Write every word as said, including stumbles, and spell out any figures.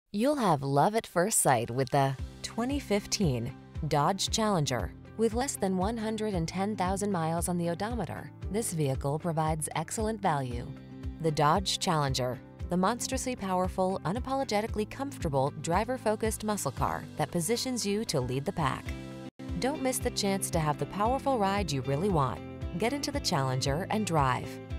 You'll have love at first sight with the twenty fifteen Dodge Challenger. With less than one hundred ten thousand miles on the odometer, this vehicle provides excellent value. The Dodge Challenger, the monstrously powerful, unapologetically comfortable, driver-focused muscle car that positions you to lead the pack. Don't miss the chance to have the powerful ride you really want. Get into the Challenger and drive.